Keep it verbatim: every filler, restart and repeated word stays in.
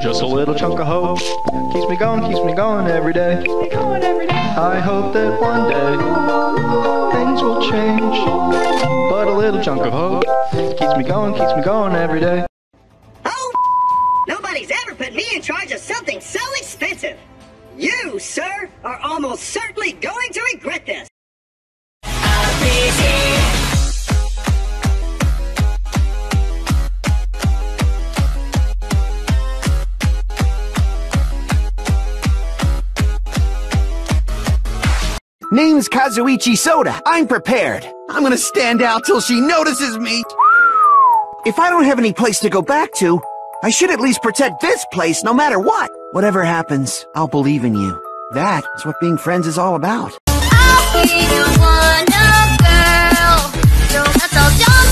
Just a little chunk of hope keeps me going, keeps me going every day. Keeps me going every day. I hope that one day things will change, but a little chunk of hope keeps me going, keeps me going every day. Oh, nobody's ever put me in charge of something so expensive. You, sir, are almost certainly going to regret this. Name's Kazuichi Soda. I'm prepared. I'm gonna stand out till she notices me. If I don't have any place to go back to, I should at least protect this place no matter what. Whatever happens, I'll believe in you. That is what being friends is all about. I'll be your one girl. So that's all.